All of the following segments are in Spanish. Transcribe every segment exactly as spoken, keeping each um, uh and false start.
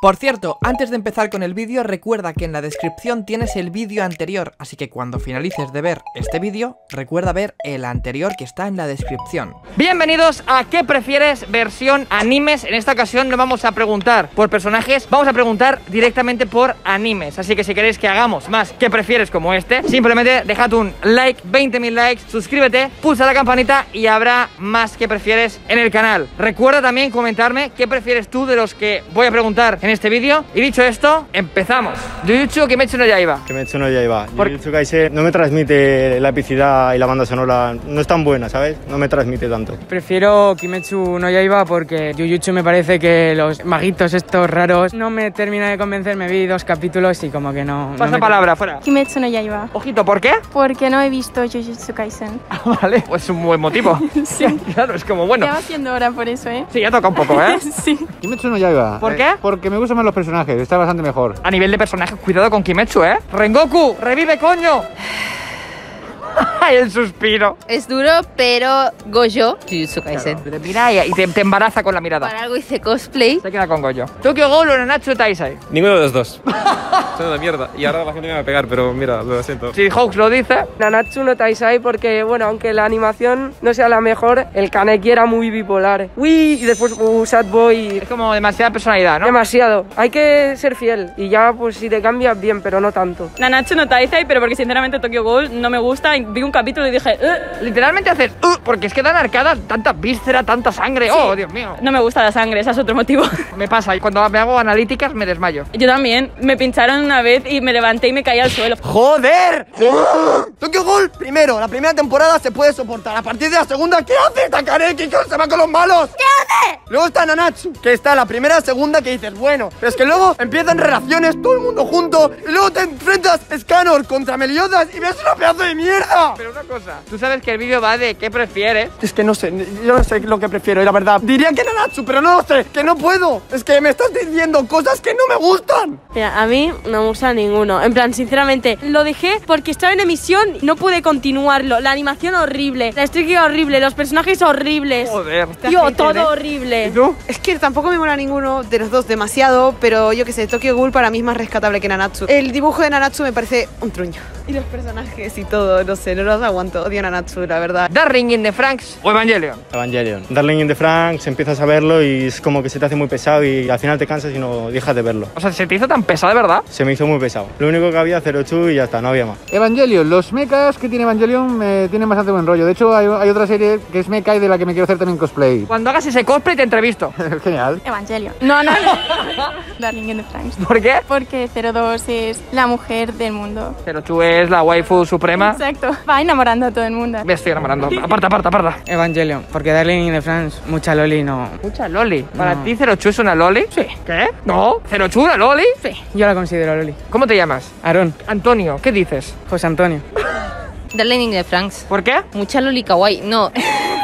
Por cierto, antes de empezar con el vídeo, recuerda que en la descripción tienes el vídeo anterior, así que cuando finalices de ver este vídeo, recuerda ver el anterior que está en la descripción. Bienvenidos a ¿Qué prefieres? Versión animes. En esta ocasión no vamos a preguntar por personajes, vamos a preguntar directamente por animes. Así que si queréis que hagamos más ¿Qué prefieres? Como este, simplemente dejad un like, veinte mil likes, suscríbete, pulsa la campanita y habrá más ¿Qué prefieres? En el canal. Recuerda también comentarme qué prefieres tú de los que voy a preguntar en este vídeo. Y dicho esto, empezamos. Jujutsu Kimetsu no Yaiba. Kimetsu no Yaiba. Por... Jujutsu Kaisen no me transmite la epicidad y la banda sonora, no es tan buena, ¿sabes? No me transmite tanto. Prefiero Kimetsu no Yaiba porque Jujutsu me parece que los maguitos estos raros no me termina de convencer. Me vi dos capítulos y como que no... Pasa no me... palabra, fuera. Kimetsu no Yaiba. Ojito, ¿por qué? Porque no he visto Jujutsu Kaisen. Vale, pues un buen motivo. Sí. Claro, es como bueno. Ya va siendo hora por eso, ¿eh? Sí, ya toca un poco, ¿eh? Sí. Kimetsu no Yaiba. ¿Por eh, qué? Porque me gustan más los personajes, está bastante mejor. A nivel de personaje, cuidado con Kimetsu, ¿eh? ¡Rengoku! ¡Revive, coño! El suspiro. Es duro, pero Gojo, Jujutsu Kaisen. Claro, te mira y te, te embaraza con la mirada. Para algo hice cosplay. Se queda con Gojo. Tokyo Ghoul o Nanatsu Taisai. Ninguno de los dos. Son una mierda. Y ahora la gente me va a pegar, pero mira, lo siento. Si Hawks lo dice. Nanatsu no Taisai porque, bueno, aunque la animación no sea la mejor, el Kaneki era muy bipolar. Uy, y después uh, Sad Boy. Es como demasiada personalidad, ¿no? Demasiado. Hay que ser fiel. Y ya, pues si te cambias, bien, pero no tanto. Nanatsu no Taisai, pero porque sinceramente Tokyo Ghoul no me gusta. Vi un capítulo y dije, "Ugh". Literalmente haces, uh, porque es que dan arcadas tanta víscera, tanta sangre. Sí. Oh, Dios mío. No me gusta la sangre, ese es otro motivo. Me pasa, y cuando me hago analíticas me desmayo. Yo también. Me pincharon una vez y me levanté y me caí al suelo. ¡Joder! Tokyo Ghoul, primero, la primera temporada se puede soportar. A partir de la segunda, ¿qué hace Takaneki? ¿Qué se va con los malos? ¿Qué hace? Luego está Nanatsu, que está la primera, segunda, que dices, bueno. Pero es que luego empiezan relaciones, todo el mundo junto. Y luego te enfrentas Scanor contra Meliodas y ves una pedazo de mierda. Pero una cosa, tú sabes que el vídeo va de ¿qué prefieres? Es que no sé, yo no sé lo que prefiero, y la verdad. Diría que Nanatsu, pero no lo sé, que no puedo. Es que me estás diciendo cosas que no me gustan. Mira, a mí no me gusta ninguno. En plan, sinceramente, lo dejé porque estaba en emisión y no pude continuarlo. La animación horrible, la estética horrible, los personajes horribles. Joder. Tío, todo horrible. ¿Y tú? Es que tampoco me mola ninguno de los dos demasiado, pero yo que sé, Tokyo Ghoul para mí es más rescatable que Nanatsu. El dibujo de Nanatsu me parece un truño. Y los personajes y todo, no sé, no los aguanto. Odio a Nanatsu, la verdad. Darling in the Franxx o Evangelion. Evangelion. Darling in the Franxx, empiezas a verlo y es como que se te hace muy pesado y al final te cansas y no dejas de verlo. O sea, ¿se te hizo tan pesado, de verdad? Se me hizo muy pesado. Lo único que había, Zero Two y ya está, no había más. Evangelion, los mechas que tiene Evangelion me tienen bastante buen rollo. De hecho, hay, hay otra serie que es mecha y de la que me quiero hacer también cosplay. Cuando hagas ese cosplay te entrevisto. Genial. Evangelion. No, no, no. Darling in the Franxx. ¿Por qué? Porque cero dos es la mujer del mundo. Pero tú es la waifu suprema. Exacto. Va enamorando a todo el mundo. Me estoy enamorando. Aparta, aparta, aparta. Evangelion, porque Darling in the Franxx, mucha loli no... Mucha loli. ¿Para No. ti Zero Two es una loli? Sí. ¿Qué? ¿No? ¿Zero Two una loli? Sí, yo la considero loli. ¿Cómo te llamas? Aarón, Antonio, ¿qué dices? José Antonio. Darling in the Franxx. ¿Por qué? Mucha loli kawaii. No.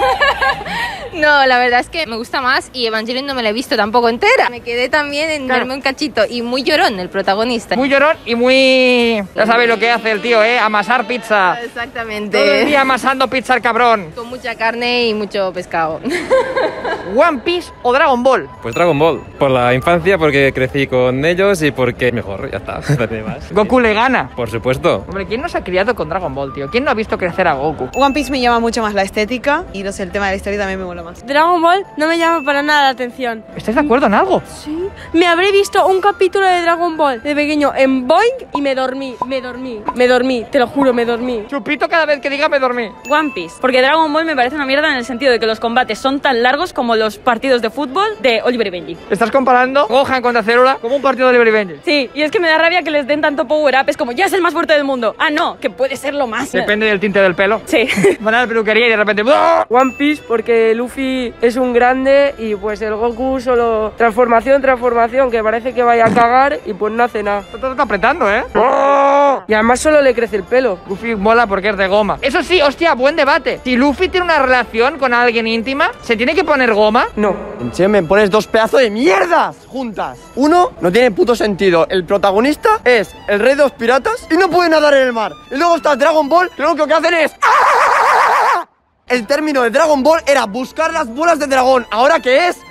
No, la verdad es que me gusta más y Evangelion no me la he visto tampoco entera. Me quedé también en Claro. verme un cachito y muy llorón el protagonista. Muy llorón y muy... Ya sabes lo que hace el tío, ¿eh? Amasar pizza. Todo el Exactamente. día amasando pizza el cabrón. Con mucha carne y mucho pescado. ¿One Piece o Dragon Ball? Pues Dragon Ball. Por la infancia, porque crecí con ellos y porque mejor, ya está. No tiene más. Goku le gana. Por supuesto. Hombre, ¿quién no se ha criado con Dragon Ball, tío? ¿Quién no ha visto crecer a Goku? One Piece me llama mucho más la estética y no sé, el tema de la historia también me mola más. Dragon Ball no me llama para nada la atención. ¿Estáis de acuerdo en algo? Sí. Me habré visto un capítulo de Dragon Ball de pequeño en Boing y me dormí, me dormí, me dormí, te lo juro, me dormí. Chupito cada vez que diga me dormí. One Piece, porque Dragon Ball me parece una mierda en el sentido de que los combates son tan largos como los partidos de fútbol de Oliver y Benji. ¿Estás comparando Gohan contra Célula como un partido de Oliver y Benji? Sí, y es que me da rabia que les den tanto power up, es como, ya es el más fuerte del mundo. Ah, no, que puede ser lo más. Depende del tinte del pelo. Sí. Van a la peluquería y de repente... ¡buah! One Piece porque Luffy es un grande y pues el Goku solo transformación, transformación, que parece que vaya a cagar y pues no hace nada. Todo está apretando, ¿eh? Y además solo le crece el pelo. Luffy mola porque es de goma. Eso sí, hostia, buen debate. Si Luffy tiene una relación con alguien íntima, ¿se tiene que poner goma? No. Che, me pones dos pedazos de mierdas juntas. Uno no tiene puto sentido. El protagonista es el rey de los piratas y no puede nadar en el mar. Y luego está Dragon Ball, que lo único que hacen es... ¡ah! El término de Dragon Ball era buscar las bolas de dragón. ¿Ahora qué es?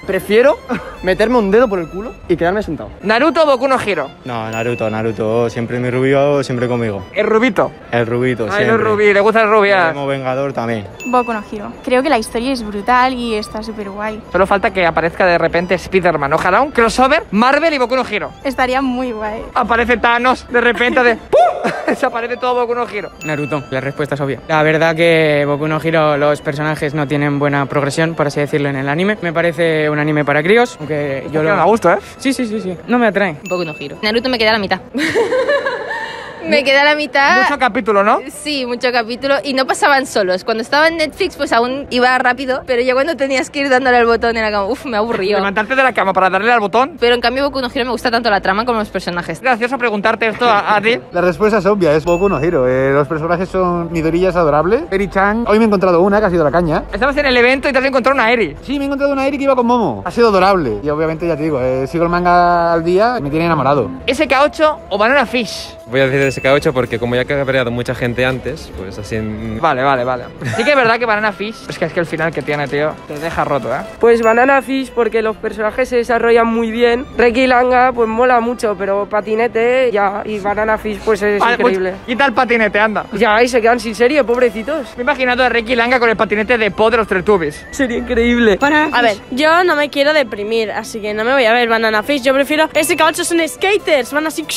prefiero meterme un dedo por el culo y quedarme sentado. ¿Naruto o Boku no Hero? No, Naruto, Naruto, siempre mi rubio, siempre conmigo. ¿El rubito? El rubito, Ay, siempre. los rubí, le gusta el rubia. Como Vengador también. Boku no Hero. Creo que la historia es brutal y está súper guay. Solo falta que aparezca de repente Spider-Man. Ojalá un crossover Marvel y Boku no Hero. Estaría muy guay. Aparece Thanos de repente de ¡pum! Desaparece todo Boku no Hero. Naruto, la respuesta es obvia. La verdad que Boku no Hero, los personajes no tienen buena progresión, por así decirlo, en el anime. Me parece un anime para críos, aunque yo lo... me gusta, ¿eh? Sí, sí, sí, sí. No me atrae. Boku no Hero. Naruto me queda a la mitad. Me queda a la mitad. Mucho capítulo, ¿no? Sí, mucho capítulo. Y no pasaban solos. Cuando estaba en Netflix, pues aún iba rápido. Pero ya cuando tenías que ir dándole al botón era como, uff, me aburrió. Levantarte de la cama para darle al botón. Pero en cambio, Boku no Hero me gusta tanto la trama como los personajes. Gracioso preguntarte esto a, a ti. La respuesta es obvia, es Boku no Hero. Eh, los personajes son Midoriya, adorable. Eri-chan, hoy me he encontrado una que ha sido la caña. Estabas en el evento y te has encontrado una Eri. Sí, me he encontrado una Eri que iba con Momo. Ha sido adorable. Y obviamente, ya te digo, eh, sigo el manga al día y me tiene enamorado. ¿S K ocho o Banana Fish? Voy a decir S K ocho porque como ya que ha cabreado mucha gente antes, pues así... En... Vale, vale, vale. Sí que es verdad que Banana Fish, es que es que el final que tiene, tío, te deja roto, ¿eh? Pues Banana Fish porque los personajes se desarrollan muy bien. Reki Langa pues mola mucho, pero patinete ya, y Banana Fish pues es Vale, increíble. Pues, quita el patinete, anda. Ya, y se quedan sin serie, pobrecitos. Me he imaginado a Reki Langa con el patinete de Po de los Teletubbies. Sería increíble. A ver, yo no me quiero deprimir, así que no me voy a ver Banana Fish. Yo prefiero S K ocho, son skaters, van así...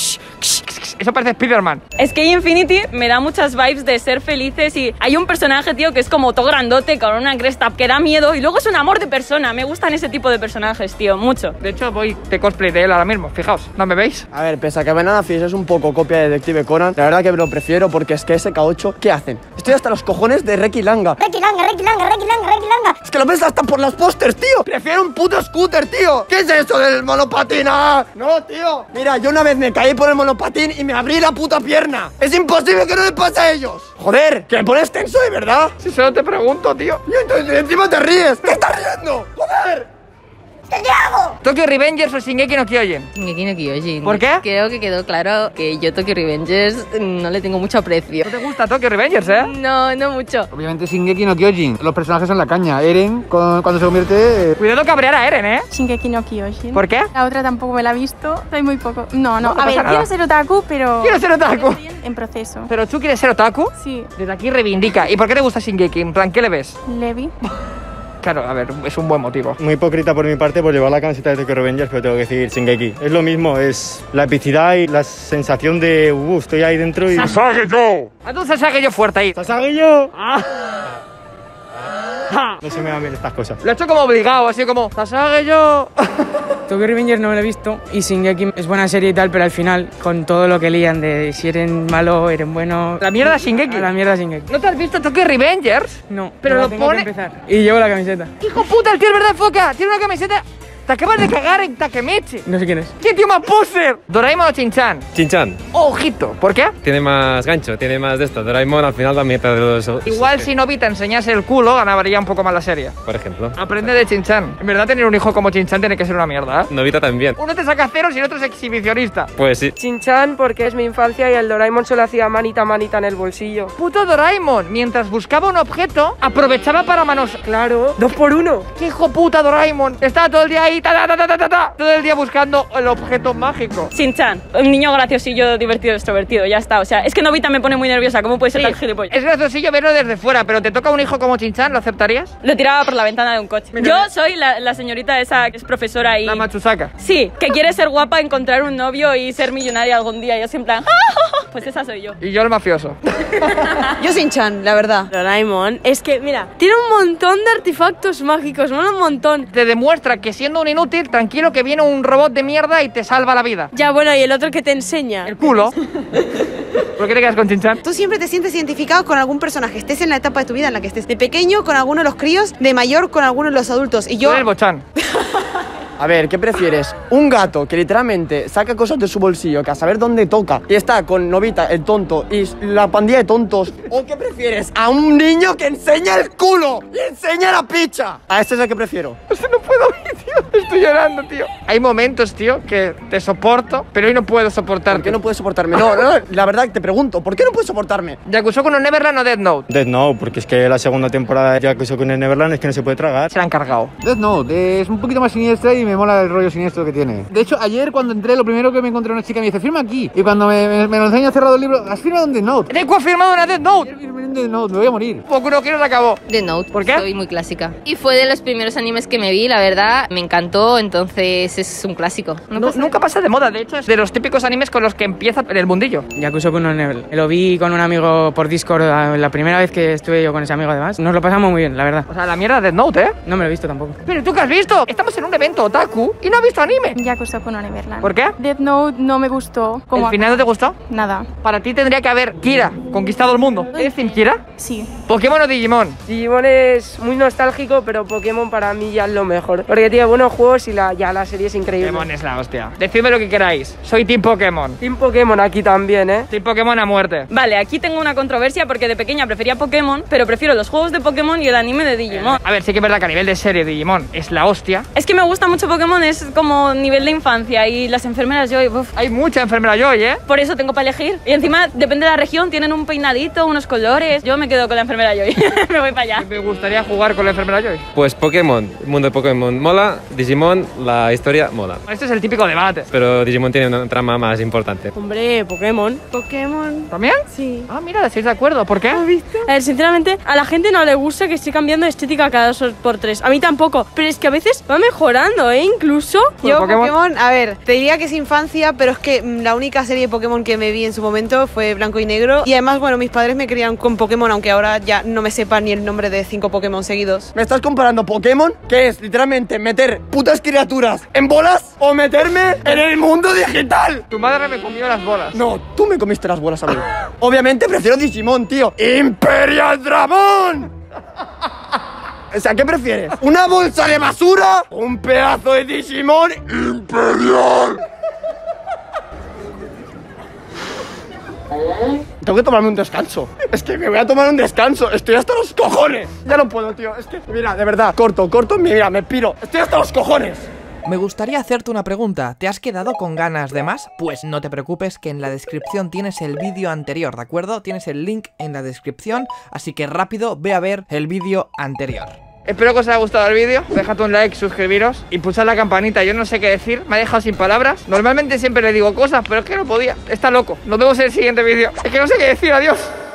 Eso parece Spider-Man. Es que Infinity me da muchas vibes de ser felices y hay un personaje, tío, que es como todo grandote, con una cresta que da miedo y luego es un amor de persona. Me gustan ese tipo de personajes, tío, mucho. De hecho, voy de cosplay de él ahora mismo, fijaos, ¿no me veis? A ver, pese a que Banana Fish es un poco copia de Detective Conan, la verdad que lo prefiero porque es que S K ocho, ¿qué hacen? Estoy hasta los cojones de Reki Langa. Reki Langa, Reki Langa, Reki Langa, Reki Langa. Es que lo ves hasta por los pósters, tío. Prefiero un puto scooter, tío. ¿Qué es eso del monopatín? Ah, no, tío. Mira, yo una vez me caí por el monopatín y me abrí la puta pierna. Es imposible que no les pase a ellos. Joder, que me pones tenso de verdad. Si solo te pregunto, tío. Y entonces encima te ríes. ¿Qué estás riendo? Joder. ¿Qué te hago? Tokyo Revengers o Shingeki no Kyojin. Shingeki no Kyojin. ¿Por qué? Creo que quedó claro que yo Tokyo Revengers no le tengo mucho aprecio. ¿No te gusta Tokyo Revengers, eh? No, no mucho. Obviamente Shingeki no Kyojin. Los personajes son la caña. Eren, con- cuando se convierte... eh, Cuidado cabrear a Eren, ¿eh? Shingeki no Kyojin. ¿Por qué? La otra tampoco me la he visto. Soy muy poco. No, no. No, no a ver, pasa nada. quiero ser otaku, pero... Quiero ser otaku. Estoy en, en proceso. ¿Pero tú quieres ser otaku? Sí. Desde aquí reivindica. ¿Y por qué te gusta Shingeki? En plan, ¿qué le ves? Levi. Claro, a ver, es un buen motivo. Muy hipócrita por mi parte por llevar la camiseta de Tokyo Revengers, pero tengo que decir Shingeki. Es lo mismo, es la epicidad y la sensación de, uh, estoy ahí dentro y... ¡Sasage yo! Haz un Sasage yo fuerte ahí. ¡Sasage yo! Ah. No se me dan bien estas cosas. Lo he hecho como obligado, así como Sasage yo. Tokyo Revengers no lo he visto y Shingeki es buena serie y tal, pero al final, con todo lo que lían de si Eren malo, Eren bueno... La mierda Shingeki. A la mierda Shingeki. ¿No te has visto Tokyo Revengers? No, pero la lo tengo pone... que empezar. Y llevo la camiseta. ¡Hijo puta, el tío es verdad, foca! Tiene una camiseta... Te acabas de cagar en Takemichi. No sé quién es. ¿Qué tío más poser? ¿Doraemon o Shin-chan? Shin-chan. Ojito, ¿por qué? Tiene más gancho, tiene más de esto. Doraemon al final también te de los... Igual si Nobita enseñase el culo, ganaría un poco más la serie. Por ejemplo. Aprende de Shin-chan. En verdad, tener un hijo como Shin-chan tiene que ser una mierda, ¿eh? Nobita también. Uno te saca ceros y el otro es exhibicionista. Pues sí. Shin-chan porque es mi infancia y el Doraemon se lo hacía manita manita en el bolsillo. Puto Doraemon, mientras buscaba un objeto, aprovechaba para manos... Claro, dos por uno. ¡Qué hijo puta Doraemon! Estaba todo el día ahí, ta, ta, ta, ta, ta, ta, todo el día buscando el objeto mágico. Shin-chan, un niño graciosillo, divertido, extrovertido, ya está. O sea, es que Nobita me pone muy nerviosa. ¿Cómo puede ser Sí, tan gilipollas? es graciosillo verlo desde fuera, pero te toca un hijo como Shin-chan, ¿lo aceptarías? Lo tiraba por la ventana de un coche. Mira, Yo mira. soy la, la señorita esa que es profesora y... La Matsusaka. Sí, que quiere ser guapa, encontrar un novio y ser millonaria algún día. Y así en plan... Pues esa soy yo. Y yo el mafioso. Yo Shin-chan, la verdad. Doraemon, es que, mira, tiene un montón de artefactos mágicos, mola un montón. Te demuestra que siendo un inútil, tranquilo que viene un robot de mierda y te salva la vida. Ya, bueno, y el otro que te enseña. El culo. ¿Por qué te quedas con Shin-chan? Tú siempre te sientes identificado con algún personaje, estés en la etapa de tu vida en la que estés. De pequeño con alguno de los críos, de mayor con alguno de los adultos. Y yo... Tú eres Bochan. A ver, ¿qué prefieres? ¿Un gato que literalmente saca cosas de su bolsillo, que a saber dónde toca, y está con Nobita, el tonto, y la pandilla de tontos? ¿O qué prefieres? ¿A un niño que enseña el culo y enseña la picha? A este es el que prefiero. No puedo, tío. Estoy llorando, tío. Hay momentos, tío, que te soporto, pero hoy no puedo soportarte. ¿Por qué no puedes soportarme? No, no, la verdad te pregunto, ¿por qué no puedes soportarme? ¿Yakusoku no Neverland o Death Note? Death Note, porque es que la segunda temporada de Yakusoku no Neverland es que no se puede tragar. Se la han cargado. Death Note es un poquito más siniestra y me mola el rollo siniestro que tiene. De hecho, ayer cuando entré, lo primero que me encontré una chica me dice, firma aquí. Y cuando me, me, me lo enseña cerrado el libro, ¿has firmado un Death Note? Deku ha firmado una Death Note. Ayer firmé un Death Note, me voy a morir. Boku no Hero se acabó. Death Note. ¿Por qué? Soy muy clásica. Y fue de los primeros animes que me vi, la verdad, me encantó, entonces es un clásico. No, pasa nunca pasa de moda, de hecho es de los típicos animes con los que empieza en el mundillo. Yakusoku no Neverland. Lo vi con un amigo por Discord la primera vez que estuve yo con ese amigo, además. Nos lo pasamos muy bien, la verdad. O sea, la mierda de Death Note, ¿eh? No me lo he visto tampoco. ¿Pero tú qué has visto? Estamos en un evento otaku y no has visto anime. Yakusoku no Neverland. ¿Por qué? Death Note no me gustó. ¿El final no te gustó? Nada. Para ti tendría que haber Kira conquistado el mundo. ¿Eres Team Kira? Sí. ¿Pokémon o Digimon? Digimon es muy nostálgico, pero Pokémon para mí ya es lo mejor. Porque tiene buenos juegos y la, ya la serie es increíble. Pokémon es la hostia. Decidme lo que queráis. Soy Team Pokémon. Team Pokémon aquí también, ¿eh? Team Pokémon a muerte. Vale, aquí tengo una controversia porque de pequeña prefería Pokémon, pero prefiero los juegos de Pokémon y el anime de Digimon. A ver, sí que es verdad que a nivel de serie Digimon es la hostia. Es que me gusta mucho Pokémon, es como nivel de infancia y las enfermeras Joy, uf. Hay mucha enfermera Joy, ¿eh? Por eso tengo para elegir. Y encima, depende de la región, tienen un peinadito, unos colores. Yo me quedo con la enfermera Joy. Me voy para allá. Me gustaría jugar con la enfermera Joy. Pues Pokémon, el mundo de Pokémon mola, Digimon, la historia mola. Este es el típico debate. Pero Digimon tiene una trama más importante. Hombre, Pokémon. Pokémon. ¿También? Sí. Ah, mira, estáis de acuerdo. ¿Por qué? ¿Has visto? A ver, sinceramente, a la gente no le gusta que esté cambiando de estética cada dos por tres. A mí tampoco. Pero es que a veces va mejorando, ¿eh? Incluso. Yo, Pokémon? Pokémon, a ver, te diría que es infancia, pero es que mm, la única serie de Pokémon que me vi en su momento fue Blanco y Negro. Y además, bueno, mis padres me criaron con Pokémon, aunque ahora ya no me sepa ni el nombre de cinco Pokémon seguidos. ¿Me estás comparando Pokémon, que es literalmente meter putas criaturas en bolas, o meterme en el mundo digital? Tu madre me comió las bolas. No, tú me comiste las bolas, amigo. Obviamente prefiero Digimon, tío. ¡Imperial Dramón! O sea, ¿qué prefieres? ¿Una bolsa de basura o un pedazo de Digimon imperial? Tengo que tomarme un descanso. Es que me voy a tomar un descanso. Estoy hasta los cojones. Ya no puedo, tío. Es que, mira, de verdad, corto, corto. Mira, me piro. Estoy hasta los cojones. Me gustaría hacerte una pregunta. ¿Te has quedado con ganas de más? Pues no te preocupes, que en la descripción tienes el vídeo anterior, ¿de acuerdo? Tienes el link en la descripción, así que rápido ve a ver el vídeo anterior. Espero que os haya gustado el vídeo, dejad un like, suscribiros y pulsad la campanita. Yo no sé qué decir, me ha dejado sin palabras. Normalmente siempre le digo cosas, pero es que no podía. Está loco. Nos vemos en el siguiente vídeo. Es que no sé qué decir, adiós.